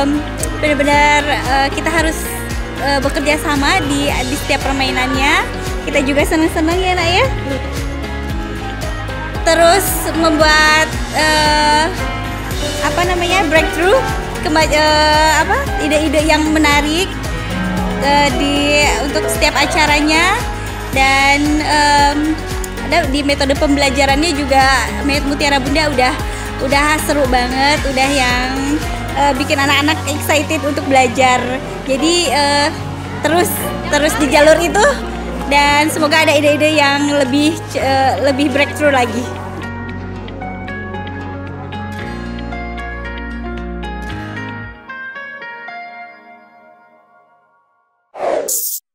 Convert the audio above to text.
benar-benar kita harus bekerja sama di setiap permainannya. Kita juga senang-senang ya nak ya. Terus membuat breakthrough, ide-ide yang menarik untuk setiap acaranya. Dan di metode pembelajarannya juga Mutiara Bunda udah seru banget, udah yang bikin anak-anak excited untuk belajar. Jadi terus di jalur itu, dan semoga ada ide-ide yang lebih breakthrough lagi.